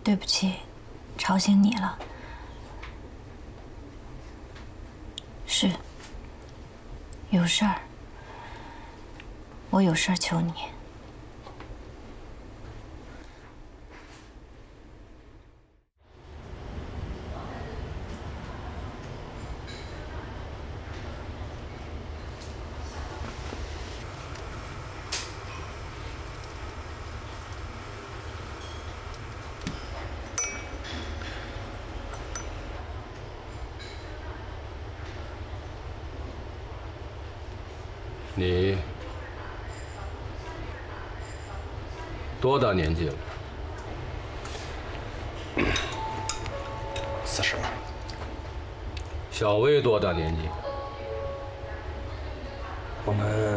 对不起，吵醒你了。是，有事儿，我有事儿求你。 你多大年纪了 ？40。 小薇多大年纪？ 我们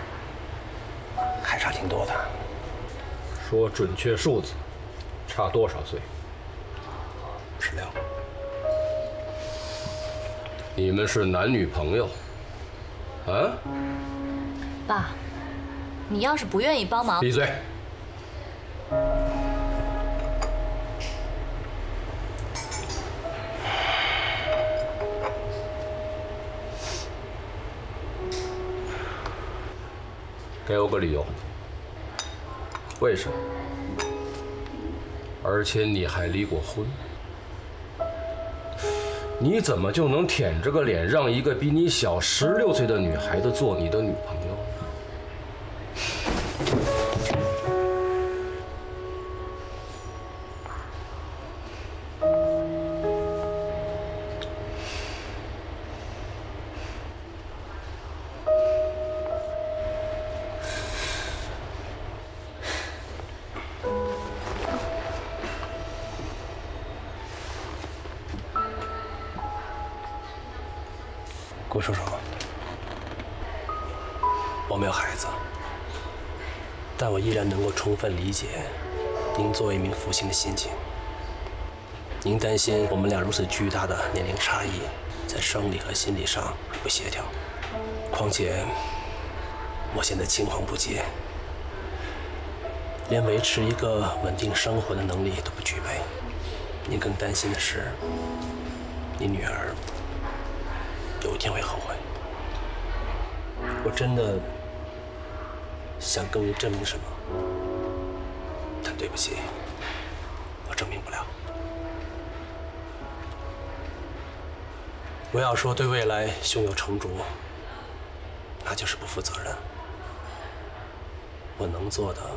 还差挺多的。 说准确数字，差多少岁 ？16。 你们是男女朋友？啊？ 爸，你要是不愿意帮忙， 闭嘴！给我个理由。为什么？而且你还离过婚，你怎么就能舔着个脸让一个比你小16岁的女孩子做你的女朋友呢？ 顾叔叔，我没有孩子，但我依然能够充分理解您作为一名父亲的心情。您担心我们俩如此巨大的年龄差异，在生理和心理上不协调。况且，我现在青黄不接，连维持一个稳定生活的能力都不具备。您更担心的是，你女儿有一天会后悔。我真的想跟你证明什么，但对不起，我证明不了。我要说对未来胸有成竹，那就是不负责任。我能做的，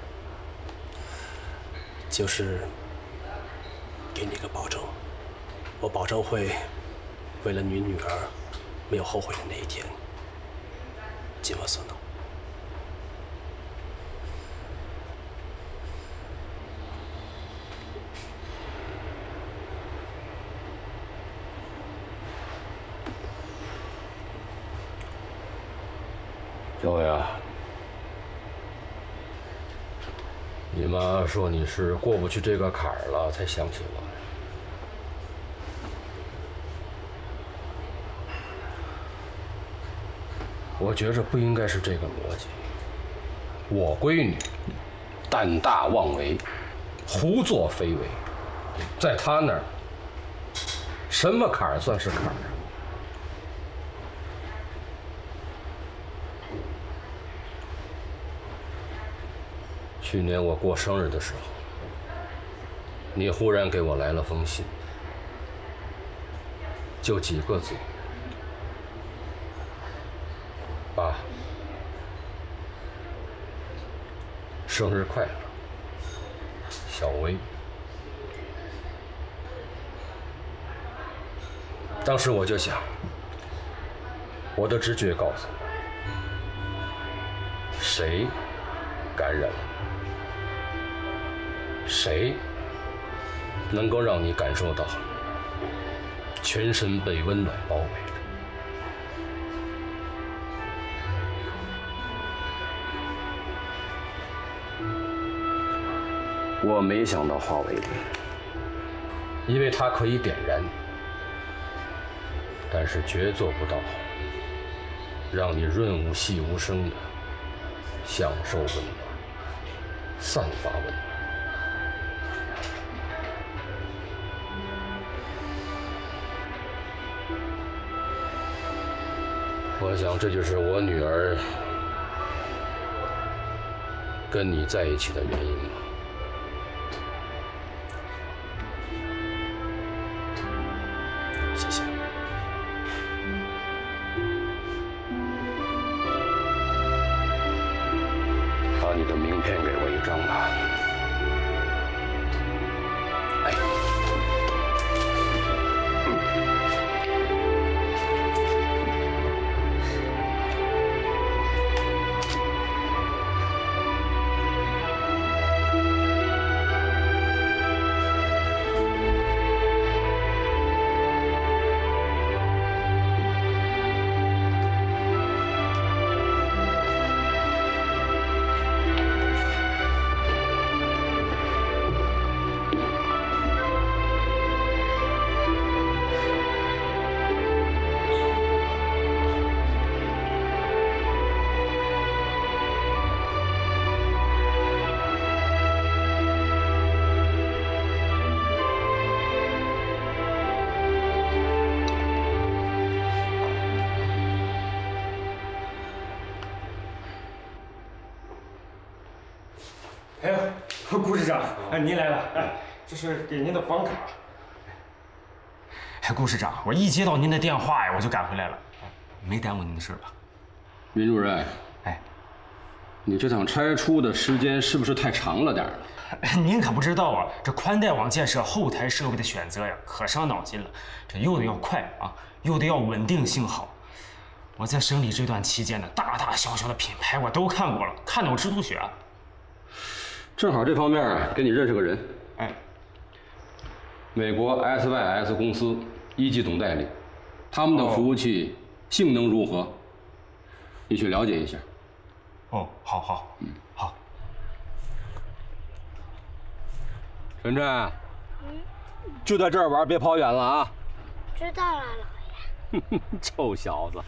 就是给你一个保证，我保证会为了你女儿没有后悔的那一天，尽我所能。 小伟啊，你妈说你是过不去这个坎儿了，才想起我。我觉着不应该是这个逻辑。我闺女胆大妄为，胡作非为，在她那儿，什么坎儿算是坎儿啊？去年我过生日的时候，你忽然给我来了封信，就几个字：爸，生日快乐，小薇。当时我就想，我的直觉告诉我，谁感染了你？谁能够让你感受到全身被温暖包围着？我没想到华为林，因为它可以点燃你，但是绝做不到让你润物细无声的享受温暖，散发温暖。 我想这就是我女儿跟你在一起的原因吧。 谢谢。 把你的名片给我一张吧。哎。 哎，顾市长，哎，您来了，哎，这是给您的房卡。哎，顾市长，我一接到您的电话呀，我就赶回来了，没耽误您的事吧？ 云主任， 哎， 你这趟拆除的时间是不是太长了点儿？ 您可不知道啊，这宽带网建设后台设备的选择呀，可伤脑筋了。这又得要快啊，又得要稳定性好。我在省里这段期间呢，大大小小的品牌我都看过了，看得我直吐血。 正好这方面给你认识个人， 哎， 美国 SYS 公司1级总代理，他们的服务器性能如何？你去了解一下。 哦，好好，好。 晨晨，就在这儿玩，别跑远了啊！ 知道了，老爷。 臭小子！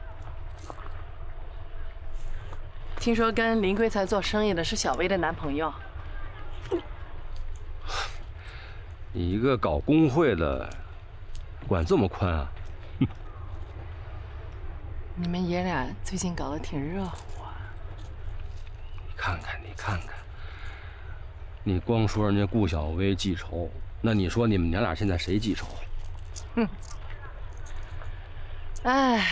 听说跟林贵才做生意的是小薇的男朋友。 你一个搞工会的，管这么宽啊？ 你们爷俩最近搞得挺热乎啊！ 你看看，你看看，你光说人家顾小薇记仇，那你说你们娘俩现在谁记仇？ 哼，哎，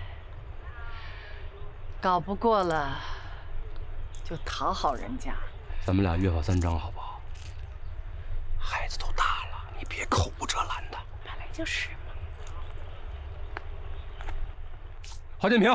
搞不过了就讨好人家。 咱们俩约法3章好不好？孩子都大了，你别口无遮拦的。 本来就是嘛。 华建平，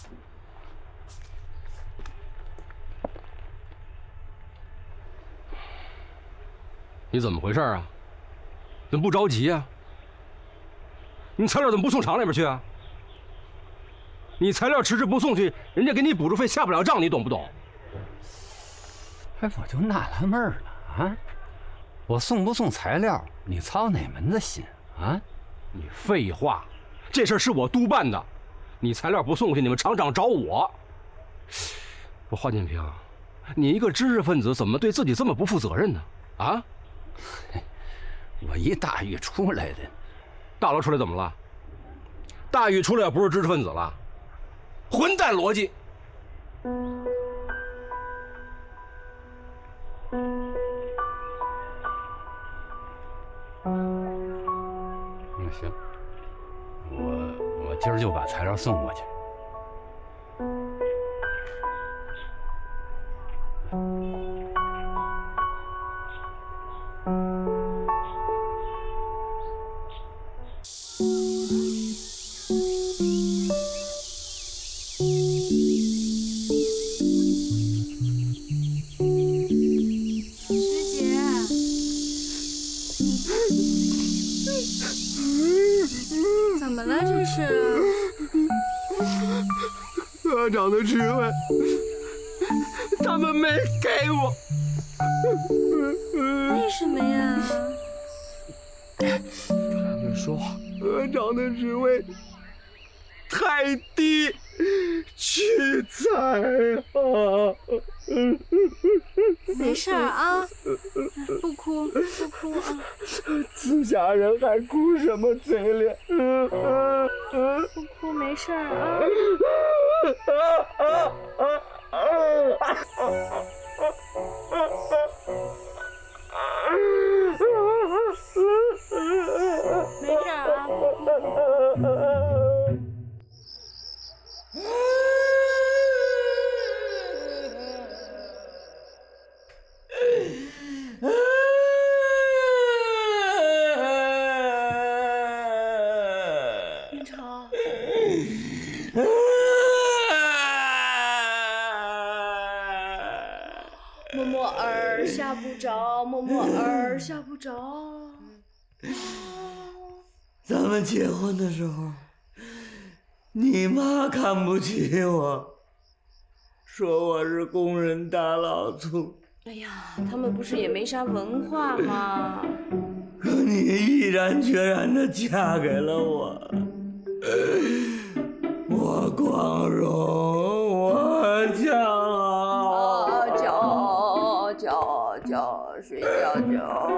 你怎么回事啊？怎么不着急啊？你材料怎么不送厂里边去啊？你材料迟迟不送去，人家给你补助费下不了账，你懂不懂？ 哎，我就纳了闷了啊！我送不送材料，你操哪门子心啊？ 你废话，这事儿是我督办的，你材料不送去，你们厂长找我。华建平，你一个知识分子，怎么对自己这么不负责任呢？啊？ 我一大狱出来的， 大楼出来怎么了？大狱出来不是知识分子了？混蛋逻辑！ 那行，我今儿就把材料送过去。 怎么了？这是？ 科长的职位，他们没给我。 为什么呀？ 他们说科长的职位太低，屈才啊！ 没事儿啊，不哭不哭啊！ 自家人还哭什么嘴脸？ 不哭没事儿啊。没事儿啊。明朝。默默儿吓不着，默默儿吓不着。 咱们结婚的时候，你妈看不起我，说我是工人大老粗。 哎呀，他们不是也没啥文化吗？ 可你毅然决然地嫁给了我，我光荣，我骄傲。睡觉。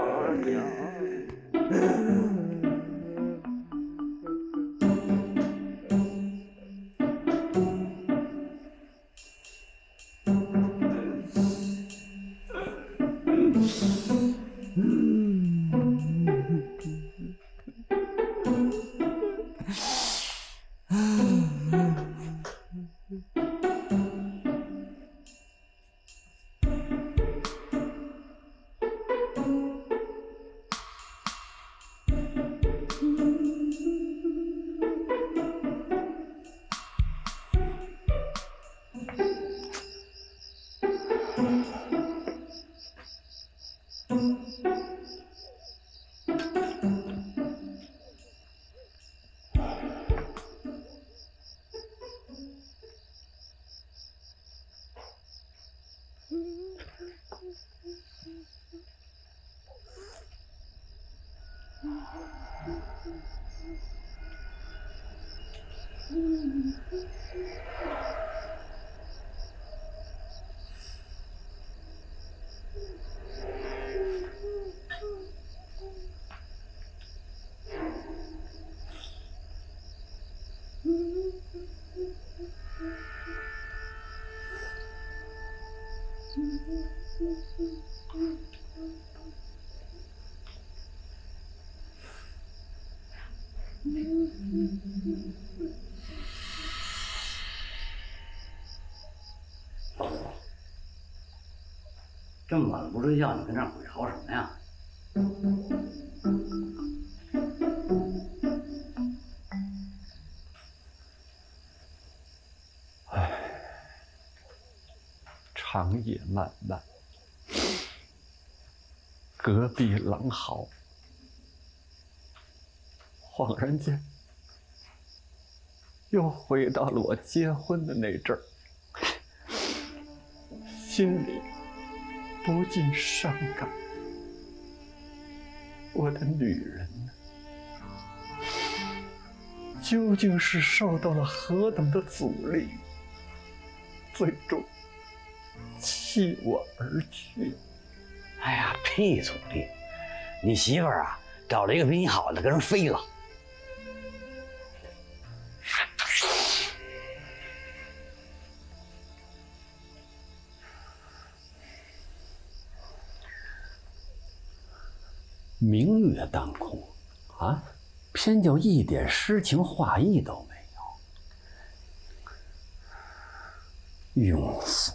这么晚了不睡觉，你跟这儿鬼嚎什么呀？ 唉，长夜漫漫，隔壁狼嚎，恍然间又回到了我结婚的那阵儿，心里不禁伤感。我的女人呢？究竟是受到了何等的阻力，最终弃我而去？ 哎呀，屁阻力！你媳妇儿啊，找了一个比你好的，跟人飞了。明月当空，啊，偏就一点诗情画意都没有，庸俗。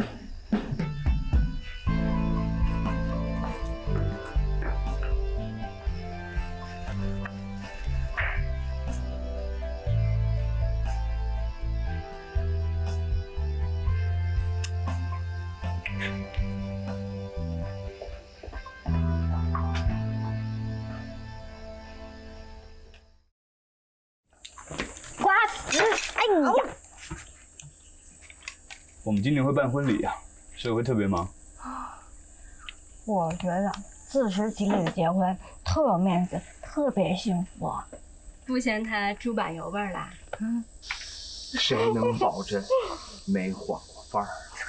我们今年会办婚礼啊，所以会特别忙。 我觉得自食其力的结婚特有面子，特别幸福。 不嫌他猪把油味儿啦？ 谁能保证没换过范儿？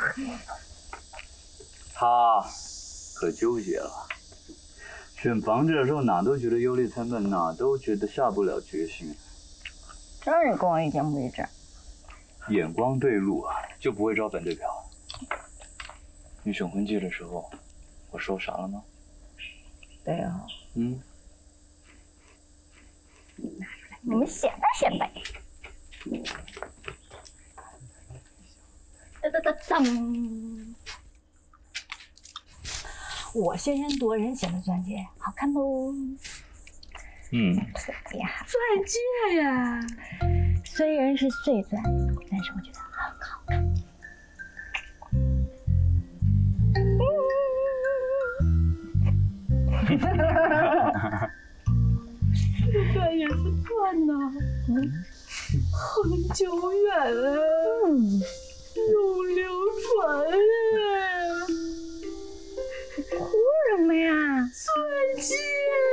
他可纠结了。选房子的时候哪都觉得优劣参半，哪都觉得下不了决心。 这你跟我意见不一致。 眼光对路啊，就不会招反对票。你选婚戒的时候，我说啥了吗？ 对啊。 拿出来，你们显摆显摆。当！我轩然夺人显的钻戒，好看不？特别好。 钻戒呀， 虽然是碎钻，但是我觉得很好看。 碎钻也是钻呐，很久远了，永流传啊。 哭什么呀？ 钻戒。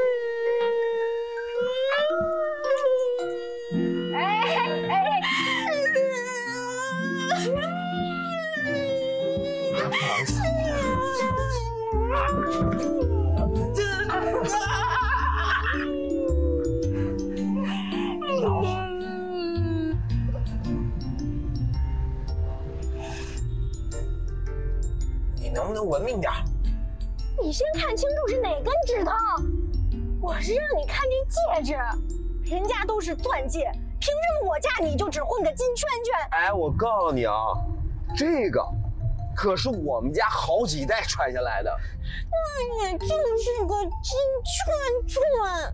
你能不能文明点？ 你先看清楚是哪根指头。我是让你看这戒指，人家都是钻戒，凭什么我嫁你就只混个金圈圈？ 哎，我告诉你啊，这个可是我们家好几代传下来的。 那也就是个金圈圈。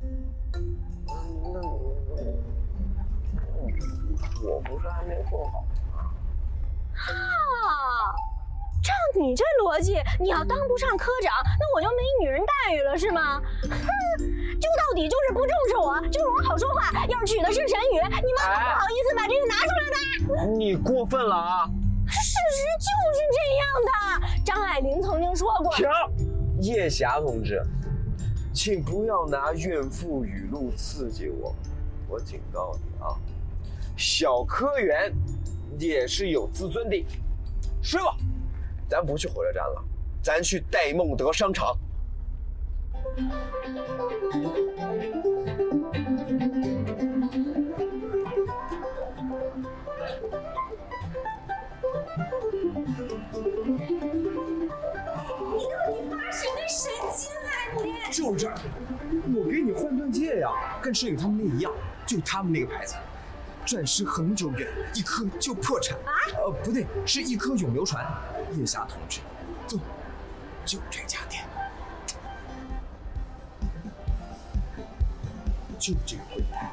我不是还没混好吗？ 照你这逻辑，你要当不上科长，那我就没女人待遇了是吗？哼，就到底就是不重视我，就是我好说话。要是娶的是沈宇，你们好不好意思把这个拿出来呢？ 你过分了啊！ 事实就是这样的。张爱玲曾经说过。 停！叶霞同志，请不要拿怨妇语录刺激我。我警告你啊，小科员也是有自尊的。师傅，咱不去火车站了，咱去戴梦德商场。 你到底发什么神经啊你？ 就这儿，我给你换钻戒呀，跟摄影他们那一样，就他们那个牌子。钻石恒久远，一颗就破产。不对，是一颗永流传。叶霞同志，走，就这家店，就这个柜台。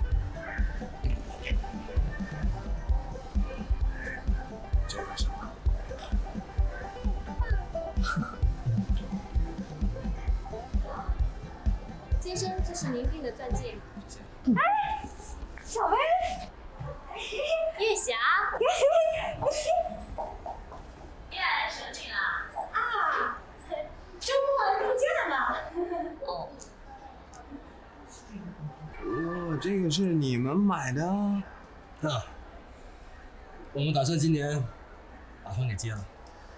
这个什么？ 先生，这是您订的钻戒。 哎，小薇。 叶霞， 你俩来省请啊？啊，周末度假嘛。 哦。 哦，这个是你们买的啊？ 我们打算今年把婚给结了。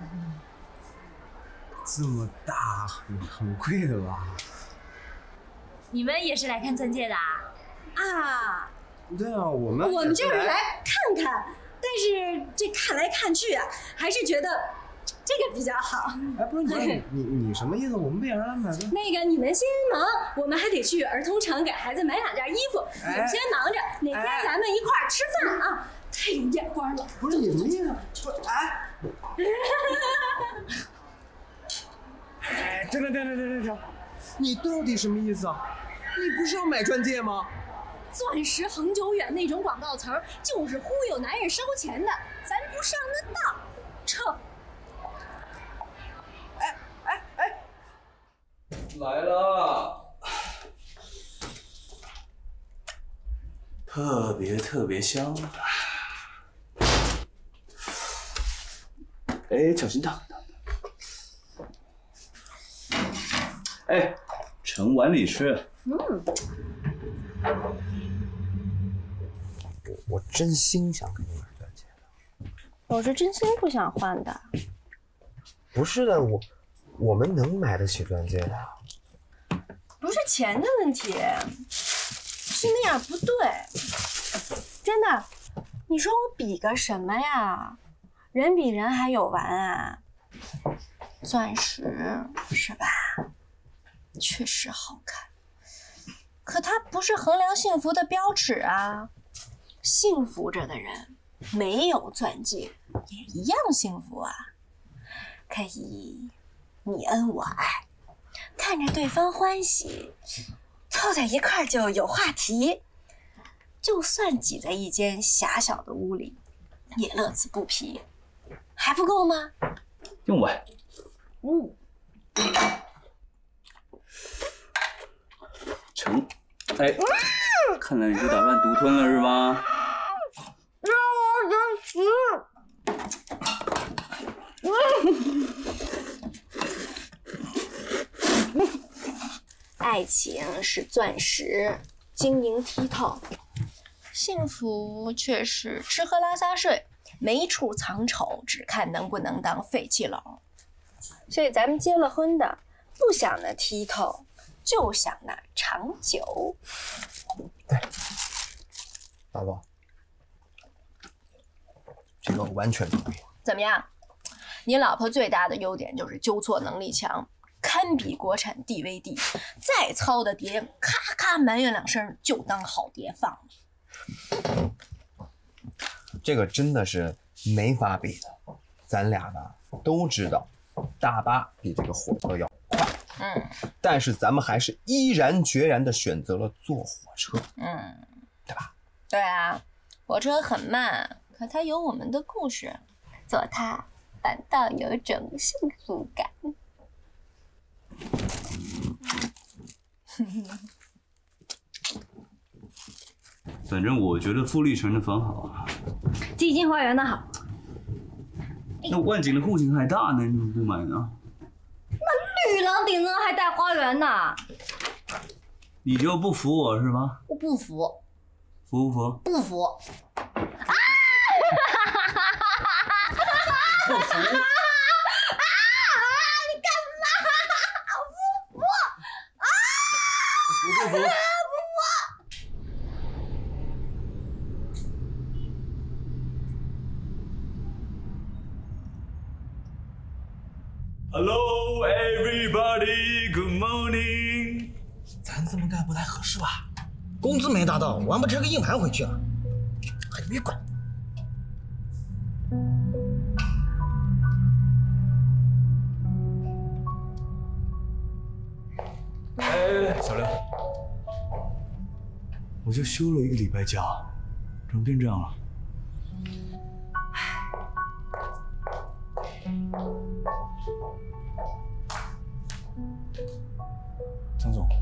这么大，很贵的吧？ 你们也是来看钻戒的啊？ 对啊，我们就是来看看，但是这看来看去啊，还是觉得这个比较好。 哎，不是你什么意思？我们不也是来买的？ 那个你们先忙，我们还得去儿童城给孩子买2件衣服。你们先忙着，哪天咱们一块儿吃饭啊？太有眼光了。 不是你什么意思？哎，停！你到底什么意思啊？你不是要买钻戒吗？ 钻石恒久远那种广告词儿，就是忽悠男人收钱的，咱不上那当。撤！ 来了， 特别香。哎，小心烫。哎，盛碗里吃。 我真心想给你买钻戒的。 我是真心不想换的。 不是的，我们能买得起钻戒的。 不是钱的问题，是那样不对。真的，你说我比个什么呀？人比人还有完啊？钻石是吧？确实好看，可它不是衡量幸福的标尺啊。幸福着的人没有钻戒也一样幸福啊。可以你恩我爱，看着对方欢喜，凑在一块儿就有话题。就算挤在一间狭小的屋里，也乐此不疲，还不够吗？ 用我。成，哎，看来你是打算独吞了是吧？ 让我等死！爱情是钻石，晶莹剔透；幸福却是吃喝拉撒睡，没处藏丑，只看能不能当废弃篓。所以咱们结了婚的，不想那剔透，就想那长久。 对，老婆，这个我完全同意。 怎么样？你老婆最大的优点就是纠错能力强，堪比国产 DVD， 再糙的碟，咔咔埋怨两声就当好碟放了。 这个真的是没法比的。咱俩呢都知道，大巴比这个火车要快，但是咱们还是毅然决然地选择了坐火车，对吧？ 对啊，火车很慢，可它有我们的故事，坐它反倒有种幸福感。 反正我觉得富力城的房好啊， 季金花园的好。 那万景的户型还大呢，你怎么不买呢？ 那绿廊顶呢还带花园呢。 你就不服我是吧？ 我不服。 服不服？ 不服。啊！ 不服？ 你干嘛？不服！啊！ 服不服？Hello, everybody. Good morning. 咱这么干不太合适吧？工资没达到，我还不拆个硬盘回去了。哎，你别管。 哎，小刘，我就休了1个礼拜假，怎么变这样了？张总，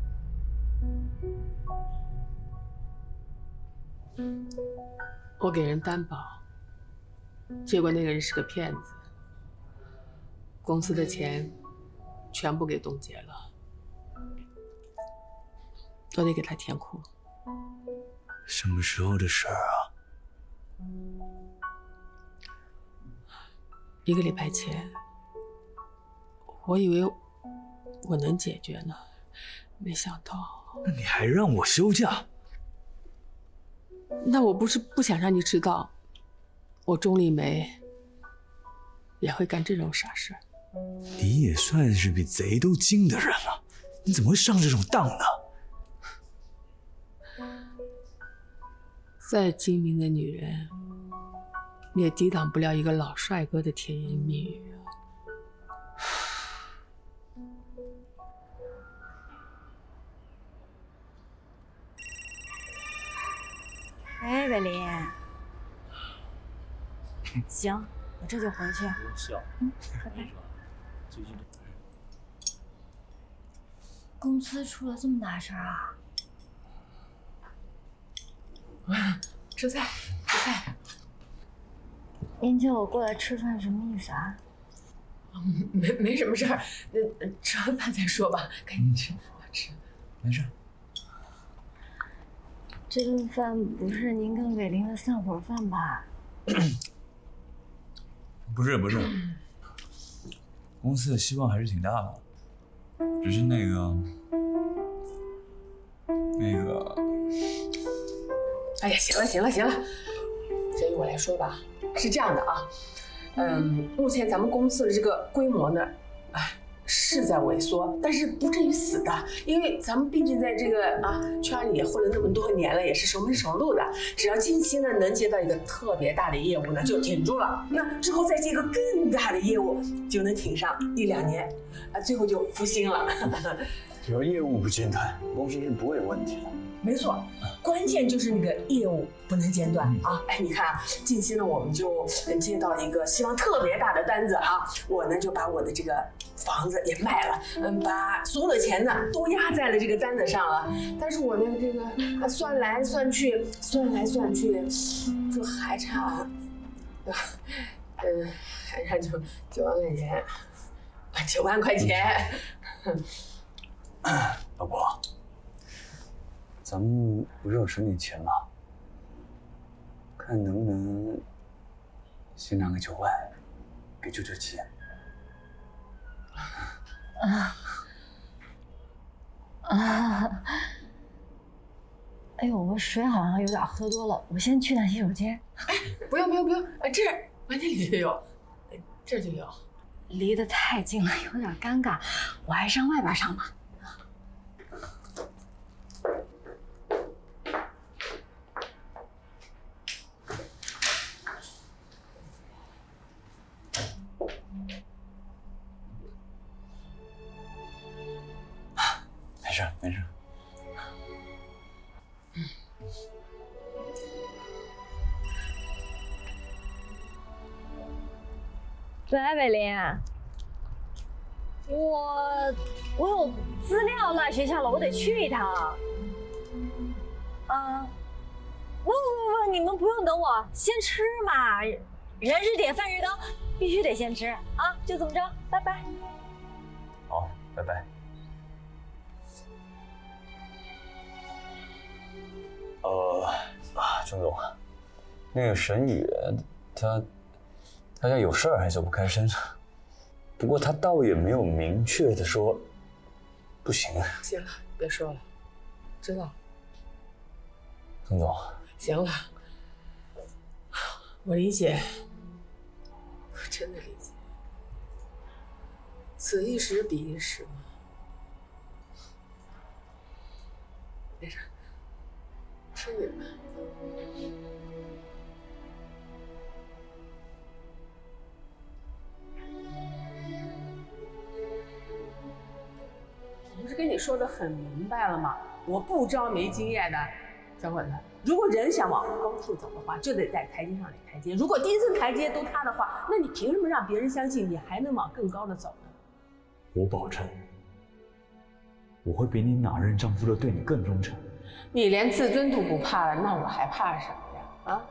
我给人担保，结果那个人是个骗子，公司的钱全部给冻结了，都得给他填库。 什么时候的事儿啊 ？1个礼拜前，我以为我能解决呢，没想到。 那你还让我休假？ 那我不是不想让你知道，我钟丽梅也会干这种傻事。 你也算是比贼都精的人了，你怎么会上这种当呢？ 再精明的女人，你也抵挡不了一个老帅哥的甜言蜜语啊。 哎，伟林，行，我这就回去。 不用笑， 拜拜。 最近公司出了这么大事啊！ 吃菜，吃菜。 您叫我过来吃饭什么意思啊？ 没什么事儿，吃完饭再说吧，赶紧吃，吃。 没事。 这顿饭不是您跟伟林的散伙饭吧？ 不是，公司的希望还是挺大的，只是那个， 哎呀，行了，先由我来说吧。是这样的啊，目前咱们公司的这个规模呢，是在萎缩，但是不至于死的，因为咱们毕竟在这个圈里也混了那么多年了，也是熟门熟路的。只要近期呢能接到一个特别大的业务呢，就挺住了。那之后再接一个更大的业务，就能挺上1、2年，最后就复兴了。 只要业务不间断，公司是不会有问题的。 没错，关键就是那个业务不能间断啊！哎，你看啊，近期呢我们就接到一个希望特别大的单子啊，我呢就把我的这个房子也卖了，把所有的钱呢都压在了这个单子上了。但是我呢这个算来算去，就还差就9万块钱。 老婆，咱们不是要省点钱吗？看能不能先拿个9万给舅舅借。 哎呦，我水好像有点喝多了，我先去趟洗手间。 不用，这儿房间里就有，这儿就有。 离得太近了，有点尴尬，我还上外边上吧。 没事。 喂，伟林，我有资料落学校了，我得去一趟。不，你们不用等我，先吃嘛，人日点，饭日高，必须得先吃啊！就这么着，拜拜。 好，拜拜。钟总，那个沈宇，他家有事儿还走不开身，不过他倒也没有明确的说不行。 行了，别说了，知道了。 钟总， 行了，我理解，我真的理解。此一时彼一时嘛。没事，吃你的吧。我不是跟你说的很明白了吗？我不招没经验的小伙子。如果人想往高处走的话，就得在台阶上垒台阶。如果第一层台阶都塌的话，那你凭什么让别人相信你还能往更高的走呢？ 我保证，我会比你哪任丈夫都对你更忠诚。 你连自尊都不怕了，那我还怕什么呀？啊！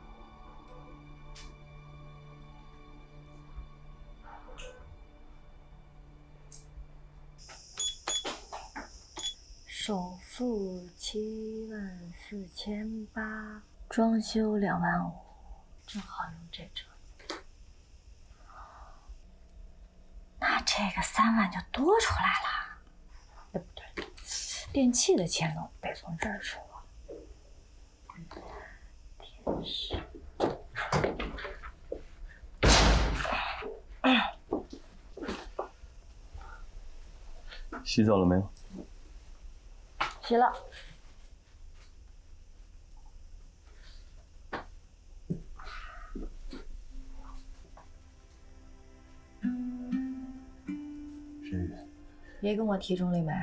首付74800，装修25000，正好用这折。那这个3万就多出来了。哎，不对，电器的钱呢得从这儿出啊。电视。 洗澡了没有？ 洗了。 沈宇， 别跟我提钟丽梅。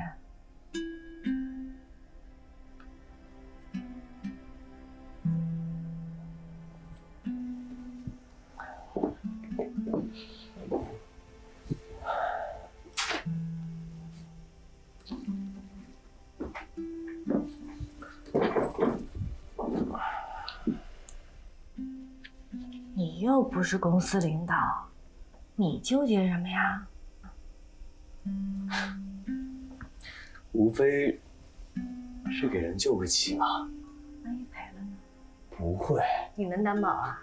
你又不是公司领导，你纠结什么呀？ 无非是给人救个急嘛。 不会。 你能担保啊？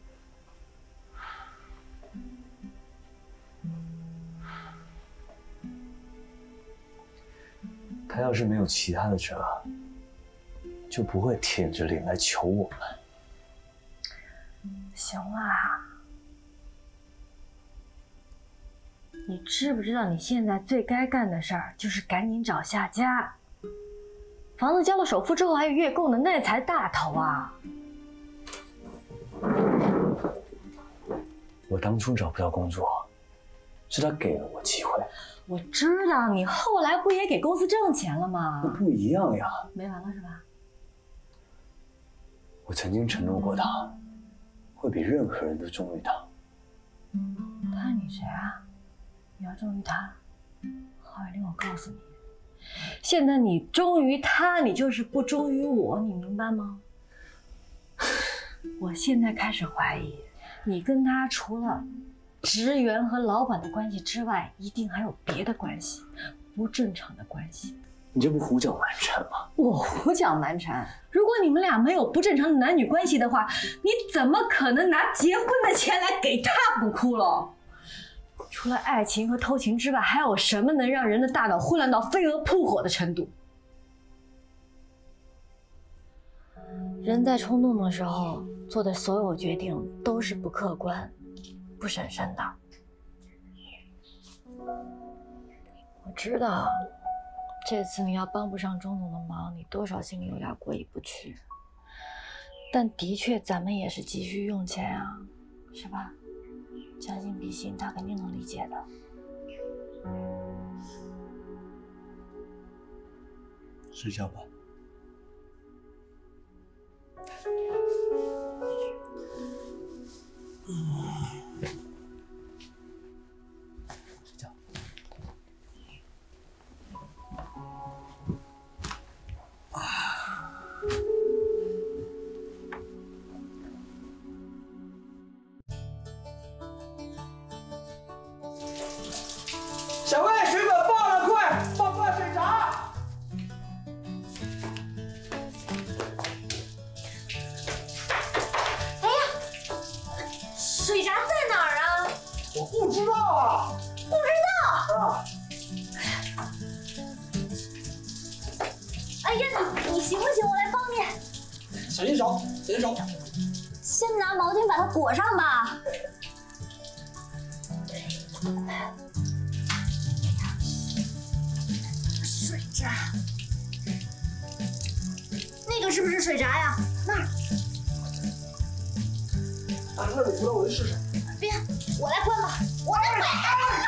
他要是没有其他的辙，就不会舔着脸来求我们。 行啦，你知不知道你现在最该干的事儿就是赶紧找下家。房子交了首付之后还有月供的，那才大头啊！ 我当初找不到工作，是他给了我机会。 我知道，你后来不也给公司挣钱了吗？ 那不一样呀。 没完了是吧？ 我曾经承诺过他，会比任何人都忠于他。 他你谁啊？你要忠于他？郝伟林，我告诉你，现在你忠于他，你就是不忠于我，你明白吗？我现在开始怀疑，你跟他除了职员和老板的关系之外，一定还有别的关系，不正常的关系。 你这不胡搅蛮缠吗？ 我胡搅蛮缠？如果你们俩没有不正常的男女关系的话，你怎么可能拿结婚的钱来给他补窟窿？除了爱情和偷情之外，还有什么能让人的大脑混乱到飞蛾扑火的程度？人在冲动的时候做的所有决定都是不客观、不审慎的。我知道，这次你要帮不上钟总的忙，你多少心里有点过意不去。但的确，咱们也是急需用钱啊，是吧？将心比心，他肯定能理解的。 是这样吧？睡觉。 小魏，水本爆了，快放灌水闸！ 哎呀，水闸在哪儿啊？ 我不知道啊。 不知道。 啊。 哎呀，你行不行？我来帮你。 小心手，小心手。 先拿毛巾把它裹上吧。水闸，那个是不是水闸呀？那儿。 啊，那你不知道我就试试。 别，我来关吧，我来关。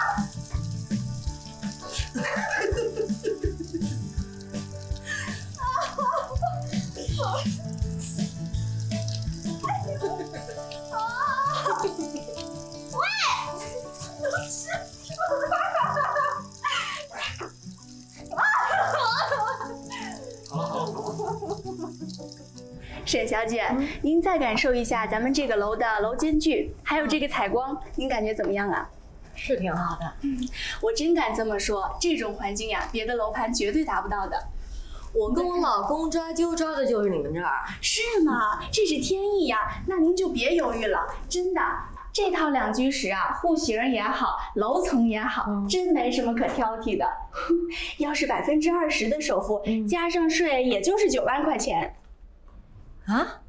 沈小姐，您再感受一下咱们这个楼的楼间距，还有这个采光，您感觉怎么样啊？ 是挺好的。 我真敢这么说，这种环境呀，别的楼盘绝对达不到的。 我跟我老公抓阄抓的就是你们这儿。 是吗？这是天意呀，那您就别犹豫了，真的。这套2居室啊，户型也好，楼层也好，真没什么可挑剔的。要是20%的首付，加上税，也就是9万块钱。 啊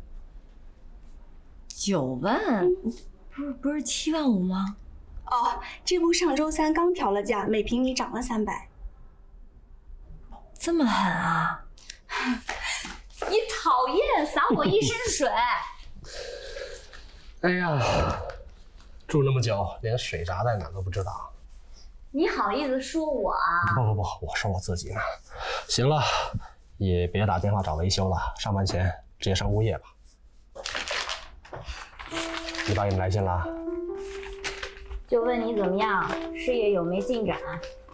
？9万？不是7万5吗？ 哦，这不上周3刚调了价，每平米涨了300。 这么狠啊！ 你讨厌，洒我一身水。 哎呀，住那么久，连水闸在哪都不知道。 你好意思说我啊？ 不，我说我自己呢。行了，也别打电话找维修了，上班前直接上物业吧。你爸给你来信了？ 就问你怎么样，事业有没进展？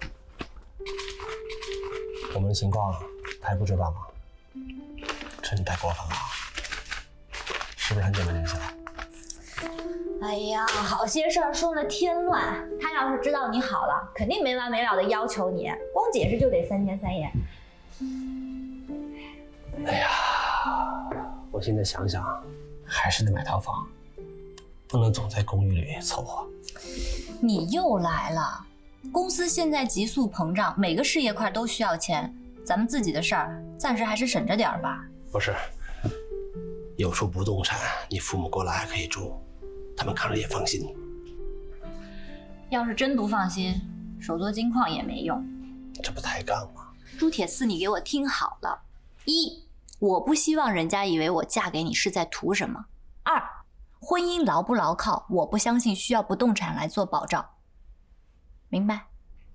我们的情况他还不知道吗？这你太过分了，是不是很久没联系了？ 哎呀，好些事儿说了添乱。他要是知道你好了，肯定没完没了的要求你，光解释就得3天3夜。 哎呀，我现在想想， 还是得买套房，不能总在公寓里凑合。 你又来了，公司现在急速膨胀，每个事业块都需要钱，咱们自己的事儿暂时还是省着点吧。 不是，有处不动产，你父母过来还可以住，他们看着也放心。 要是真不放心，手做金矿也没用。 这不抬杠吗？ 朱铁四，你给我听好了：一，我不希望人家以为我嫁给你是在图什么；二，婚姻牢不牢靠，我不相信需要不动产来做保障。明白？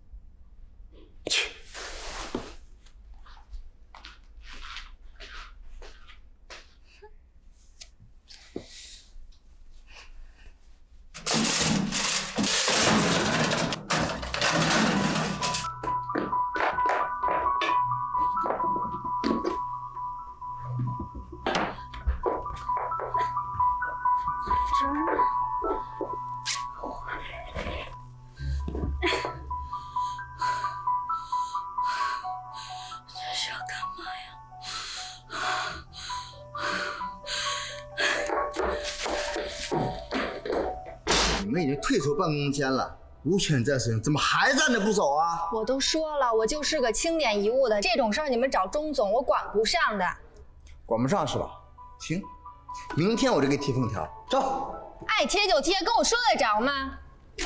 你们已经退出办公间了，无权在身，怎么还站着不走啊？ 我都说了，我就是个清点遗物的，这种事儿你们找钟总，我管不上的。 管不上是吧？行，明天我就给贴封条，走。 爱贴就贴，跟我说得着吗？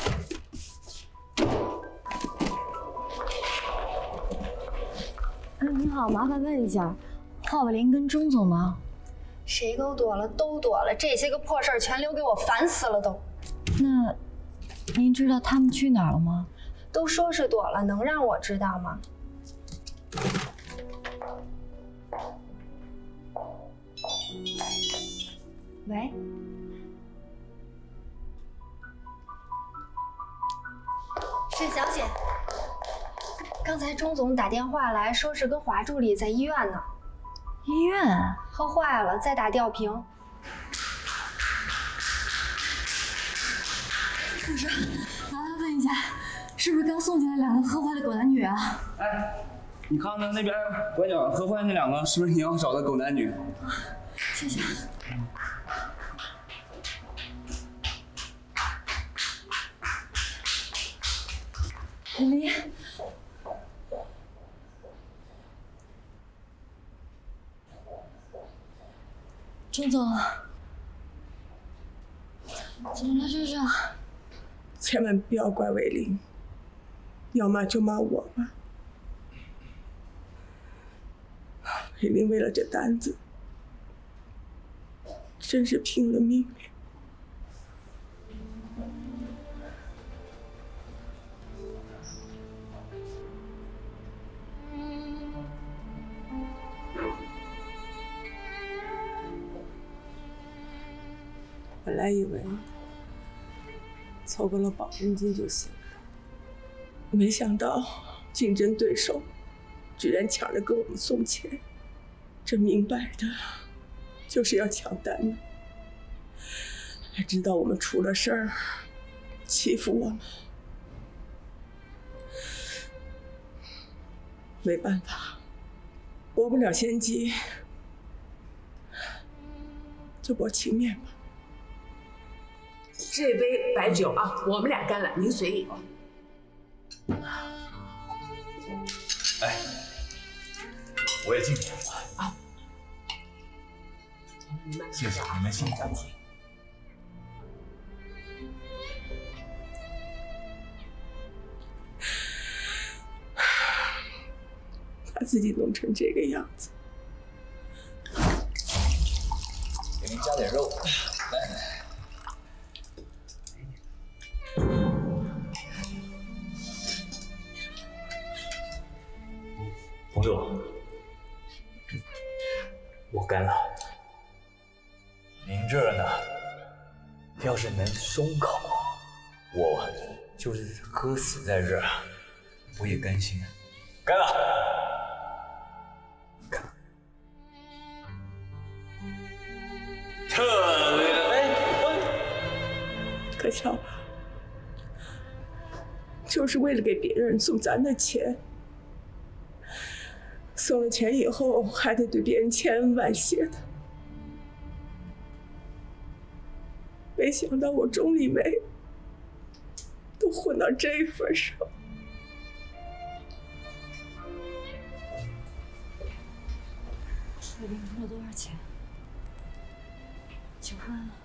你好，麻烦问一下，华伟林跟钟总呢？ 谁都躲了，都躲了，这些个破事儿全留给我，烦死了都。 那您知道他们去哪儿了吗？ 都说是躲了，能让我知道吗？喂，沈小姐，刚才钟总打电话来说是跟华助理在医院呢。 医院？ 喝坏了，在打吊瓶。 护士，麻烦问一下，是不是刚送进来2个喝坏的狗男女啊？ 哎，你看看那边拐角喝坏那2个，是不是你要找的狗男女？ 谢谢。林林，钟总，怎么了这是？ 千万不要怪伟林，要骂就骂我吧。伟林为了这单子，真是拼了命了。本来以为凑够了保证金就行了，没想到竞争对手居然抢着跟我们送钱，这明摆的就是要抢单呢。还知道我们出了事儿，欺负我们，没办法，博不了先机，就博情面吧。这杯白酒啊，我们俩干了，您随意。 哎，我也敬你啊！ 谢谢你们辛苦了。 把自己弄成这个样子， 给您加点肉，来。彭总，我干了。您这儿呢，要是能松口，我就是喝死在这儿，我也甘心。干了！特别可巧吧？就是为了给别人送咱的钱，送了钱以后还得对别人千恩万谢的。 没想到我钟丽梅都混到这份上。 水灵了多少钱？请问